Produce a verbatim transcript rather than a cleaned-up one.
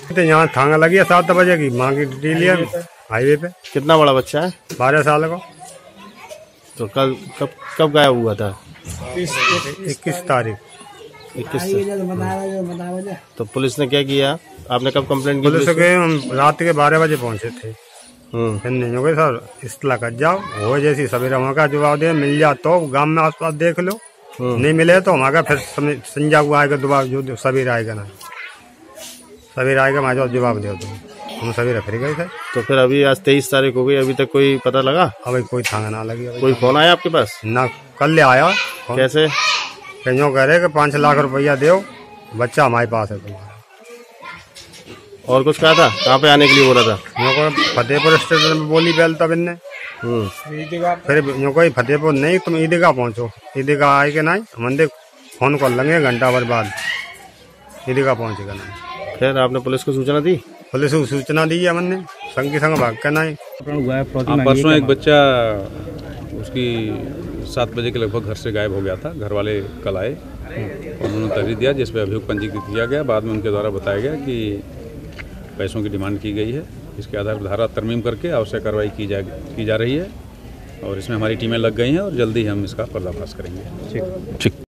तो यहाँ थाना लगी है सात बजे की, माँ की डिटेल है हाईवे पे। कितना बड़ा बच्चा है? बारह साल का। तो कल कब कब गायब हुआ था? इक्कीस तारीख। इक्कीस। तो पुलिस ने क्या किया? आपने कब कंप्लेंट की? पुलिस के हम रात के बारह बजे पहुंचे थे। हम्म। फिर नहीं हो गए सर, इस्तला कर जाओ हो जैसी सवेरा वहाँ का जवाब दे, मिल जा तो गांव में आसपास देख लो, नहीं मिले तो हमारा फिर संजा हुआ आएगा दोबारा, जो सवेरा आएगा ना सवेरा आएगा हमारे जवाब दे तुम। हम सवेरा फिर गए थे। तो फिर अभी आज तेईस तारीख हो गई, अभी तक कोई पता लगा? अभी कोई थाना ना लगी। कोई फोन आया आपके पास? ना, कल ले आया। कैसे? कहीं कह रहे कि पाँच लाख रुपया दो, बच्चा हमारे पास है तुम्हारा। और कुछ कहा था? कहाँ पे आने के लिए बोला था? को फतेहपुर स्टेशन में बोली बैल तब इनने। फिर यूँ कोई फतेहपुर नहीं, तुम ईदगाह पहुँचो। ईदगाह आए के नहीं मंदिर फोन कर लेंगे घंटा भर बाद, ईदगाह पहुँचेगा नहीं। फिर आपने पुलिस को सूचना दी? पुलिस को सूचना दी है हमने, संग के संग भाग के नहीं। परसों एक बच्चा उसकी सात बजे के लगभग घर से गायब हो गया था। घर वाले कल आए और उन्होंने तहरीर दिया जिसपे अभियोग पंजीकृत किया गया। बाद में उनके द्वारा बताया गया कि पैसों की डिमांड की गई है। इसके आधार पर धारा तरमीम करके आवश्यक कार्रवाई की जा की जा रही है और इसमें हमारी टीमें लग गई हैं और जल्दी हम इसका पर्दाफाश करेंगे। ठीक ठीक।